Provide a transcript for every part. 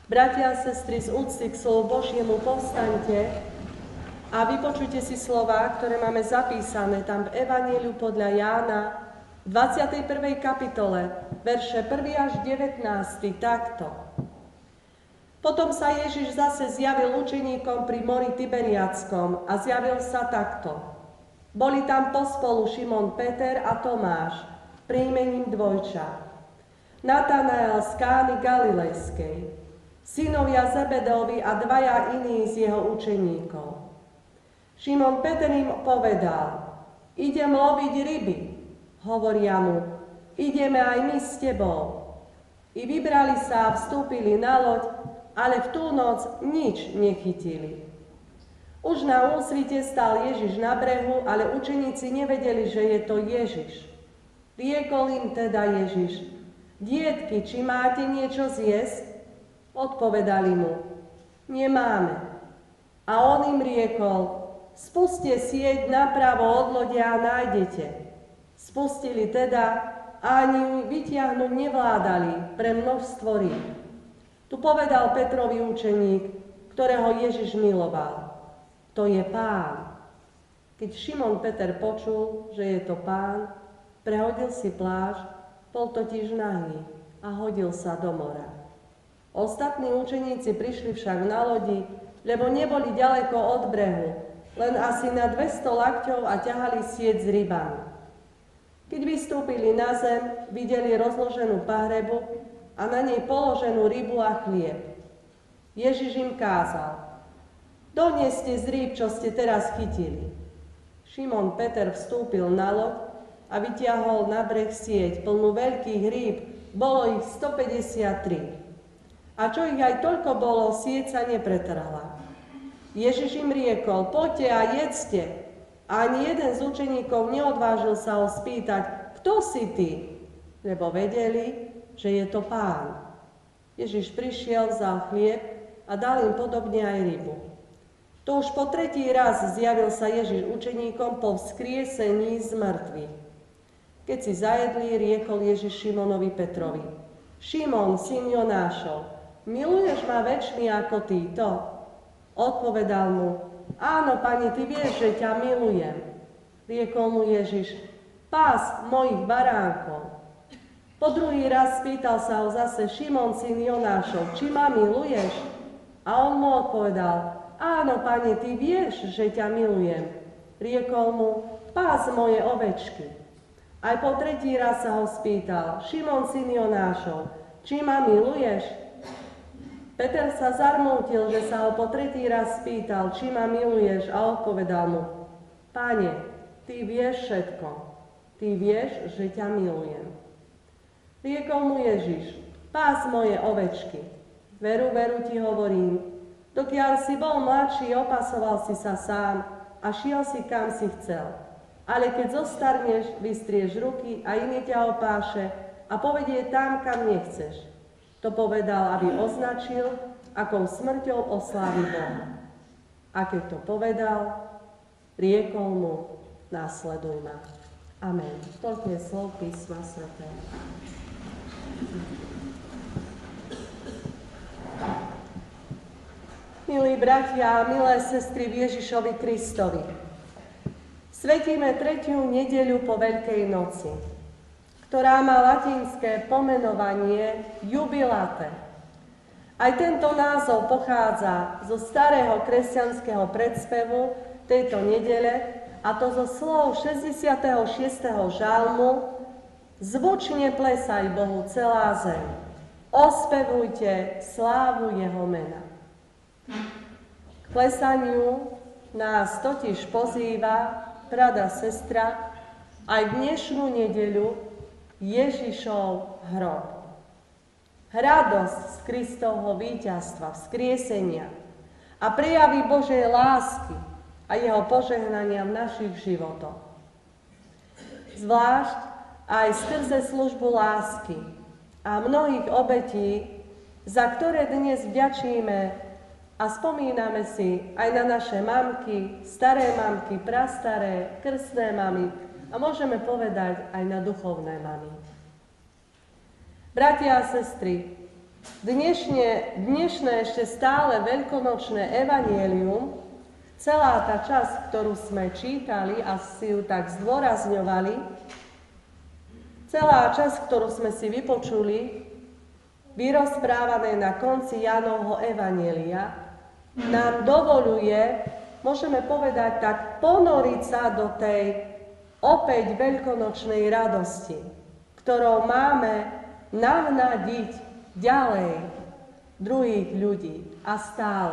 Bratia a sestry, z úcty k slovu Božiemu povstaňte a vypočujte si slová, ktoré máme zapísané tam v Evanjeliu podľa Jána v 21. kapitole, verše 1. až 19. takto. Potom sa Ježiš zase zjavil učeníkom pri mori Tiberiackom a zjavil sa takto. Boli tam pospolu Šimon Peter a Tomáš, príjmením Dvojča, Natanael z Kány Galilejskej, synovia Zebedovi a dvaja iní z jeho učeníkov. Šimon Peter im povedal, idem loviť ryby. Hovoria mu, ideme aj my s tebou. I vybrali sa a vstúpili na loď, ale v tú noc nič nechytili. Už na úsvite stál Ježiš na brehu, ale učeníci nevedeli, že je to Ježiš. Riekol im teda Ježiš, dietky, či máte niečo zjesť? Odpovedali mu, nemáme. A on im riekol, spuste sieť napravo od lode a nájdete. Spustili teda a ani ju vytiahnuť nevládali pre množstvo rýb. Tu povedal Petrovi učeník, ktorého Ježiš miloval. To je Pán. Keď Šimon Peter počul, že je to Pán, prehodil si plášť, bol totiž nahý a hodil sa do mora. Ostatní učeníci prišli však na lodi, lebo neboli ďaleko od brehu, len asi na 200 lakťov a ťahali sieť s rybami. Keď vystúpili na zem, videli rozloženú pahrebu a na nej položenú rybu a chlieb. Ježiš im kázal, donieste z rýb, čo ste teraz chytili. Šimon Peter vstúpil na loď a vytiahol na breh sieť plnú veľkých rýb, bolo ich 153. A čo ich aj toľko bolo, sieť sa nepretrhla. Ježiš im riekol, poďte a jedzte. A ani jeden z učeníkov neodvážil sa ho spýtať, kto si ty? Lebo vedeli, že je to Pán. Ježiš prišiel, vzal chlieb a dal im podobne aj rybu. To už po tretí raz zjavil sa Ježiš učeníkom po vzkriesení z mŕtvych. Keď si zajedli, riekol Ježiš Šimonovi Petrovi, Šimon, syn Jonášov, miluješ ma väčšmi ako títo? Odpovedal mu, áno, Pane, ty vieš, že ťa milujem. Riekol mu Ježiš, pás mojich baránkov. Po druhý raz spýtal sa ho zase Šimon, syn Jonášov, či ma miluješ? A on mu odpovedal, áno, Pane, ty vieš, že ťa milujem. Riekol mu, pás moje ovečky. Aj po tretí raz sa ho spýtal, Šimon, syn Jonášov, či ma miluješ? Peter sa zarmútil, že sa ho po tretí raz spýtal, či ma miluješ, a odpovedal mu, Pane, ty vieš všetko, ty vieš, že ťa milujem. Riekol mu Ježiš, pás moje ovečky, veru, veru ti hovorím, dokiaľ si bol mladší, opasoval si sa sám a šiel si kam si chcel. Ale keď zostarneš, vystrieš ruky a iný ťa opáše a povedie tam, kam nechceš. To povedal, aby označil, akou smrťou oslávi Boha. A keď to povedal, riekol mu, následuj ma. Amen. Toľko je slov písma svätého. Milí bratia a milé sestry v Ježišovi Kristovi, svetíme 3. nedeľu po Veľkej noci, ktorá má latinské pomenovanie jubilate. Aj tento názov pochádza zo starého kresťanského predspevu tejto nedele, a to zo slov 66. žalmu Zvučne plesaj Bohu celá zem, ospevujte slávu jeho mena. K plesaniu nás totiž pozýva brada sestra aj v dnešnú nedeľu Ježišov hrob. Radosť z Kristovho víťazstva, vzkriesenia a prejavy Božej lásky a jeho požehnania v našich životoch. Zvlášť aj skrze službu lásky a mnohých obetí, za ktoré dnes vďačíme a spomíname si aj na naše mamky, staré mamky, prastaré, krstné mamy, a môžeme povedať aj na duchovné mamy. Bratia a sestry, Dnešné ešte stále veľkonočné evanjelium, celá tá časť, ktorú sme čítali a si ju tak zdôrazňovali, celá časť, ktorú sme si vypočuli, vyrozprávané na konci Jánovho evanjelia, nám dovoluje, môžeme povedať tak, ponoriť sa do tej opäť veľkonočnej radosti, ktorou máme navnadiť ďalej druhých ľudí a stále.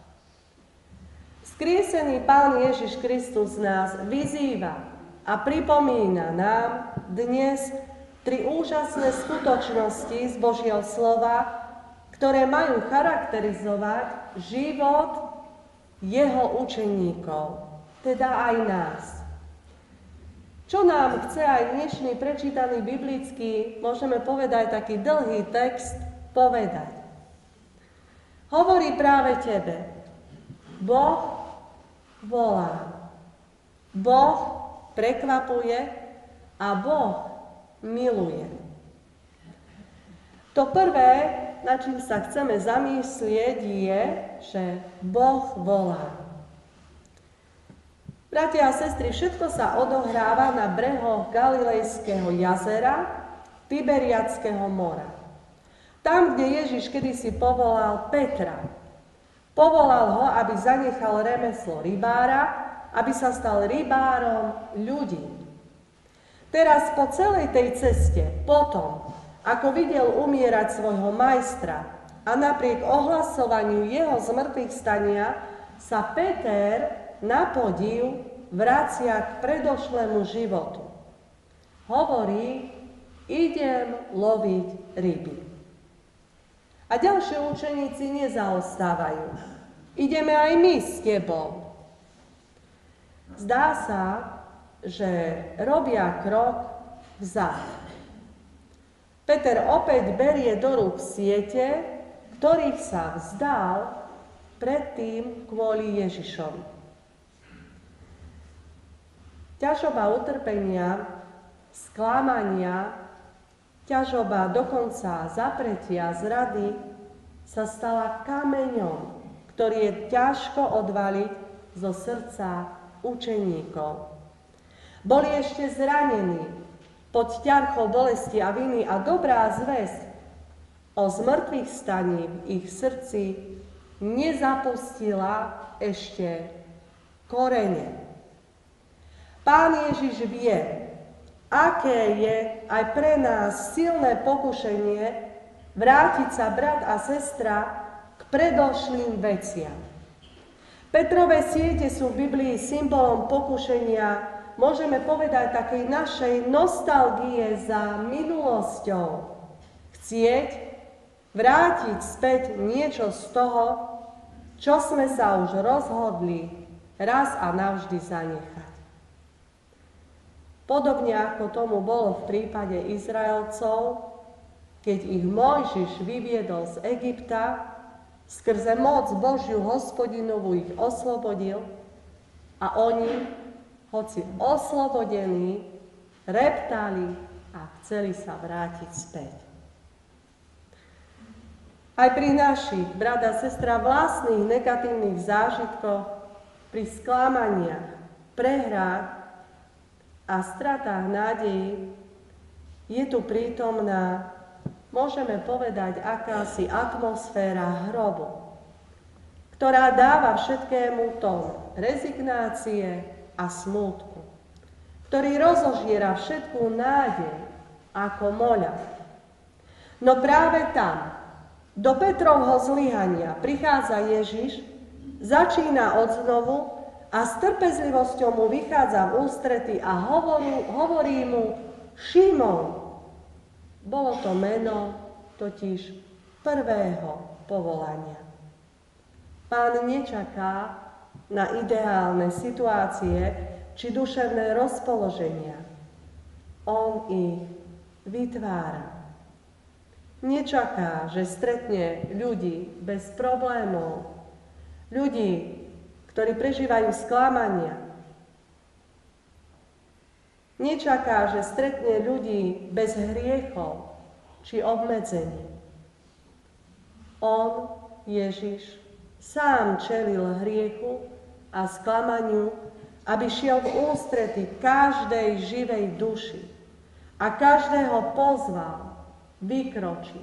Skriesený Pán Ježiš Kristus nás vyzýva a pripomína nám dnes tri úžasné skutočnosti z Božieho slova, ktoré majú charakterizovať život jeho učeníkov, teda aj nás. Čo nám chce aj dnešný prečítaný biblický, môžeme povedať taký dlhý text, povedať? Hovorí práve tebe, Boh volá, Boh prekvapuje a Boh miluje. To prvé, na čím sa chceme zamyslieť, je, že Boh volá. Bratia a sestry, všetko sa odohráva na brehoch Galilejského jazera, Tiberiadského mora. Tam, kde Ježiš kedysi povolal Petra. Povolal ho, aby zanechal remeslo rybára, aby sa stal rybárom ľudí. Teraz po celej tej ceste, potom, ako videl umierať svojho majstra a napriek ohlasovaniu jeho zmrtvých stania, sa Peter na podiv vracia k predošlému životu. Hovorí, idem loviť ryby. A ďalšie učeníci nezaostávajú. Ideme aj my s tebou. Zdá sa, že robia krok vzad. Peter opäť berie do rúk siete, ktorých sa vzdal predtým kvôli Ježišovi. Ťažoba utrpenia, sklamania, ťažoba dokonca zapretia, zrady sa stala kameňom, ktorý je ťažko odvaliť zo srdca učeníkov. Boli ešte zranení pod ťarchou bolesti a viny a dobrá zvesť o zmrtvých staní v ich srdci nezapustila ešte korene. Pán Ježiš vie, aké je aj pre nás silné pokušenie vrátiť sa brat a sestra k predošlým veciam. Petrové siete sú v Biblii symbolom pokušenia, môžeme povedať, takej našej nostalgie za minulosťou. Chcieť vrátiť späť niečo z toho, čo sme sa už rozhodli raz a navždy zanechať. Podobne ako tomu bolo v prípade Izraelcov, keď ich Mojžiš vyviedol z Egypta, skrze moc Božiu Hospodinovú ich oslobodil a oni, hoci oslobodení, reptali a chceli sa vrátiť späť. Aj pri našich, brat a sestra, vlastných negatívnych zážitkoch, pri sklamaniach, prehrách a stratách nádejí je tu prítomná, môžeme povedať, akási atmosféra hrobu, ktorá dáva všetkému tón rezignácie a smútku, ktorý rozožiera všetkú nádej ako moľa. No práve tam, do Petrovho zlyhania, prichádza Ježiš, začína odznovu a s trpezlivosťou mu vychádza v ústrety a hovorí mu Šimon. Bolo to meno totiž prvého povolania. Pán nečaká na ideálne situácie či duševné rozpoloženia. On ich vytvára. Nečaká, že stretne ľudí bez problémov, ľudí, ktorí prežívajú sklamania. Nečaká, že stretne ľudí bez hriechov či obmedzení. On, Ježiš, sám čelil hriechu a sklamaniu, aby šiel v ústrety každej živej duši a každého pozval vykročiť.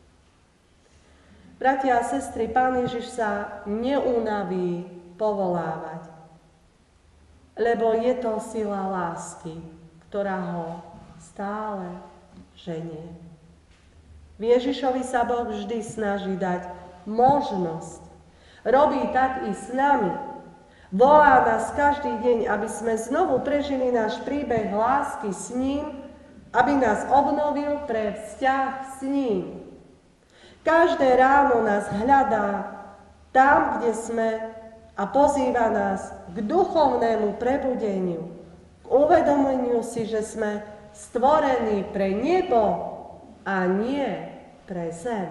Bratia a sestry, Pán Ježiš sa neunaví povolávať, lebo je to sila lásky, ktorá ho stále ženie. V Ježišovi sa Boh vždy snaží dať možnosť. Robí tak i s nami. Volá nás každý deň, aby sme znovu prežili náš príbeh lásky s ním, aby nás obnovil pre vzťah s ním. Každé ráno nás hľadá tam, kde sme a pozýva nás k duchovnému prebudeniu, k uvedomeniu si, že sme stvorení pre nebo a nie pre zem.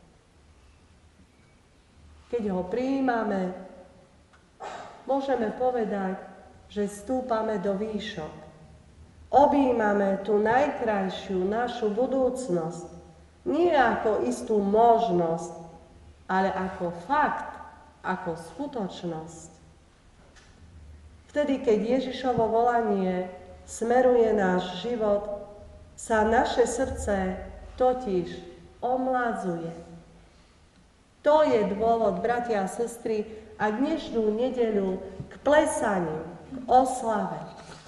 Keď ho prijímame, môžeme povedať, že stúpame do výšok. Objímame tú najkrajšiu našu budúcnosť, nie ako istú možnosť, ale ako fakt, ako skutočnosť. Vtedy, keď Ježišovo volanie smeruje náš život, sa naše srdce totiž omladzuje. To je dôvod, bratia a sestry, a dnešnú nedeľu k plesaniu, k oslave.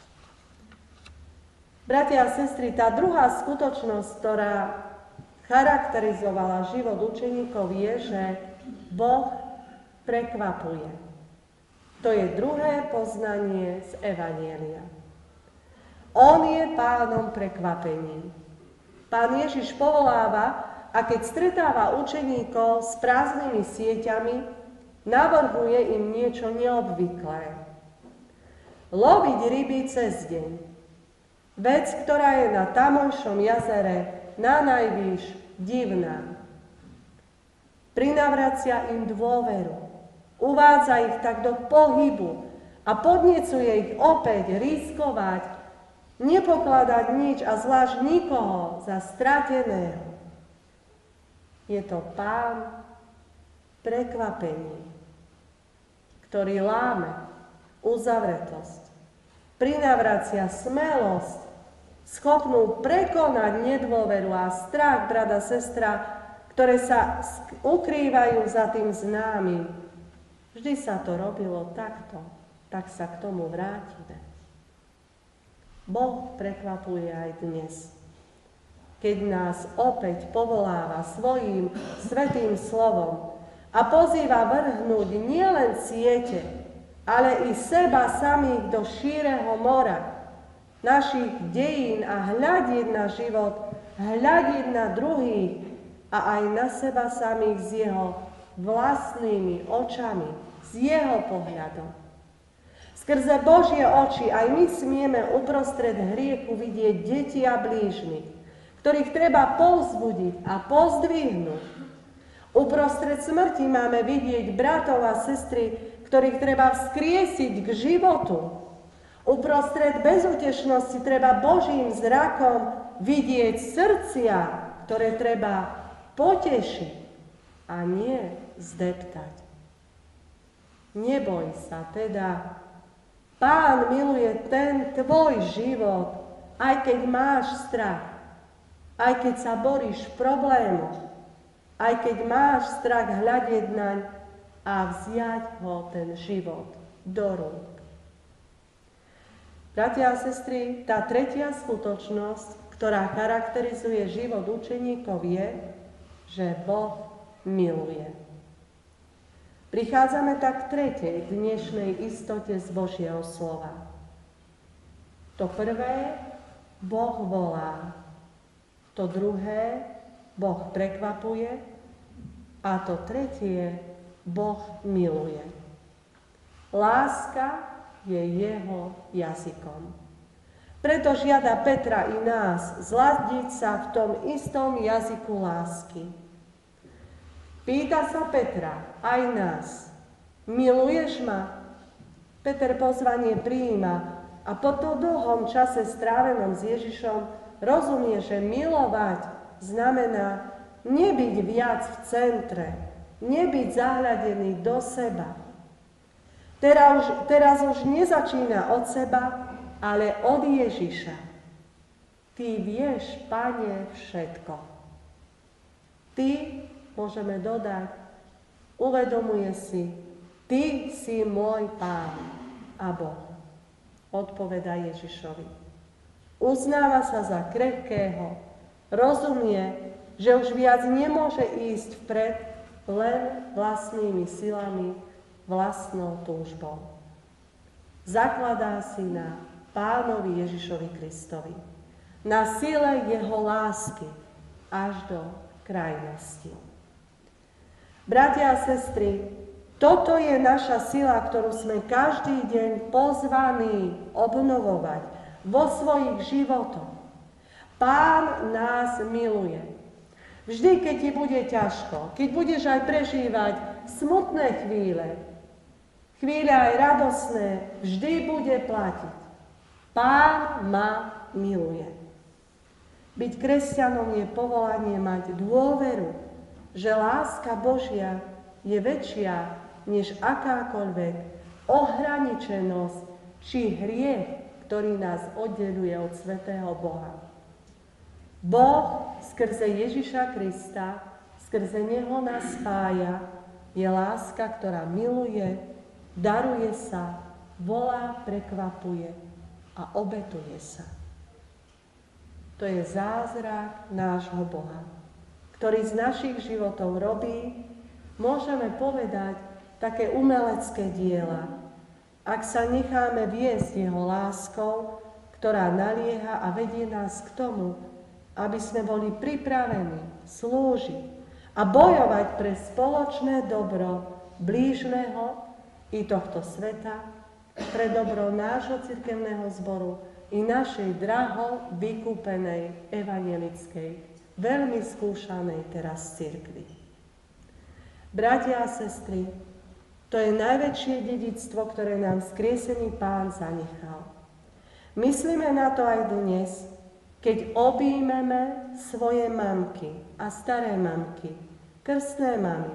Bratia a sestry, tá druhá skutočnosť, ktorá charakterizovala život učeníkov, je, že Boh prekvapuje. To je druhé poznanie z Evanjelia. On je pánom prekvapení. Pán Ježiš povoláva a keď stretáva učeníkov s prázdnymi sieťami, navrhuje im niečo neobvyklé. Loviť ryby cez deň. Vec, ktorá je na tamojšom jazere nanajvýš divná. Prinavracia im dôveru, uvádza ich tak do pohybu a podnecuje ich opäť riskovať, nepokladať nič a zvlášť nikoho za strateného. Je to Pán prekvapení, ktorý láme uzavretosť, prinavracia smelosť, schopnú prekonať nedôveru a strach, brat a sestra, ktoré sa ukrývajú za tým známym. Vždy sa to robilo takto, tak sa k tomu vrátime. Boh prekvapuje aj dnes, keď nás opäť povoláva svojím svätým slovom a pozýva vrhnúť nielen siete, ale i seba samých do šíreho mora, našich dejín a hľadiť na život, hľadiť na druhých a aj na seba samých s jeho vlastnými očami, s jeho pohľadom. Skrze Božie oči aj my smieme uprostred hriechu vidieť deti a blížnych, ktorých treba povzbudiť a pozdvihnúť. Uprostred smrti máme vidieť bratov a sestry, ktorých treba vzkriesiť k životu. Uprostred bezútešnosti treba Božím zrakom vidieť srdcia, ktoré treba potešiť a nie zdeptať. Neboj sa teda, Pán miluje ten tvoj život, aj keď máš strach, aj keď sa boríš v problémoch, aj keď máš strach hľadieť naň a vziať ho ten život do rúk. Bratia a sestry, tá tretia skutočnosť, ktorá charakterizuje život učeníkov, je, že Boh miluje. Prichádzame tak k tretej dnešnej istote z Božieho slova. To prvé, Boh volá. To druhé, Boh prekvapuje. A to tretie, Boh miluje. Láska je jeho jazykom. Preto žiada Petra i nás zladiť sa v tom istom jazyku lásky. Pýta sa Petra, aj nás, miluješ ma? Peter pozvanie prijíma a po tom dlhom čase strávenom s Ježišom rozumie, že milovať znamená nebyť viac v centre, nebyť zahľadený do seba. Teraz už nezačína od seba, ale od Ježiša. Ty vieš, Pane, všetko. Ty, môžeme dodať, uvedomuje si, Ty si môj Pán a Boh. Odpovedá Ježišovi. Uznáva sa za krehkého, rozumie, že už viac nemôže ísť vpred len vlastnými silami, vlastnou túžbou. Zakladá si na Pánovi Ježišovi Kristovi, na sile jeho lásky až do krajnosti. Bratia a sestry, toto je naša sila, ktorú sme každý deň pozvaní obnovovať vo svojich životoch. Pán nás miluje. Vždy, keď ti bude ťažko, keď budeš aj prežívať smutné chvíle aj radosné, vždy bude platiť. Pán ma miluje. Byť kresťanom je povolanie mať dôveru, že láska Božia je väčšia než akákoľvek ohraničenosť či hriech, ktorý nás oddeľuje od svätého Boha. Boh skrze Ježiša Krista, skrze Neho nás spája, je láska, ktorá miluje, daruje sa, volá, prekvapuje a obetuje sa. To je zázrak nášho Boha, ktorý z našich životov robí, môžeme povedať, také umelecké diela, ak sa necháme viesť jeho láskou, ktorá nalieha a vedie nás k tomu, aby sme boli pripravení slúžiť a bojovať pre spoločné dobro blížneho i tohto sveta, pre dobro nášho cirkevného zboru i našej draho vykúpenej evangelickej, veľmi skúšanej teraz cirkvi. Bratia a sestry, to je najväčšie dedičstvo, ktoré nám skriesený Pán zanechal. Myslíme na to aj dnes, keď objímeme svoje mamky a staré mamky, krstné mamy.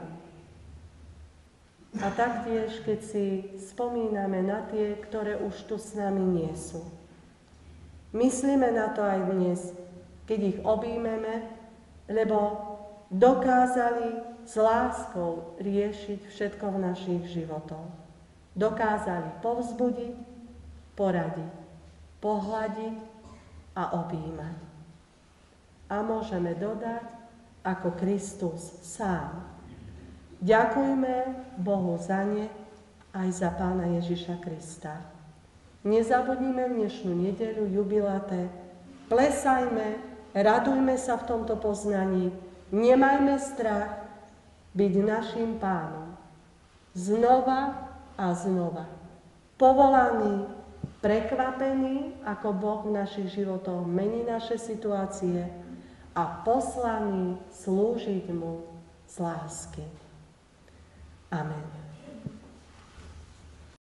A taktiež, keď si spomíname na tie, ktoré už tu s nami nie sú. Myslíme na to aj dnes, keď ich objímeme, lebo dokázali s láskou riešiť všetko v našich životoch. Dokázali povzbudiť, poradiť, pohľadiť a objímať. A môžeme dodať, ako Kristus sám. Ďakujme Bohu za ne, aj za Pána Ježiša Krista. Nezabudnime v dnešnú nedeľu jubilaté, plesajme, radujme sa v tomto poznaní, nemajme strach, byť našim Pánom. Znova a znova. Povolaný, prekvapený, ako Boh v našich životoch mení naše situácie a poslaný slúžiť mu z lásky. Amen.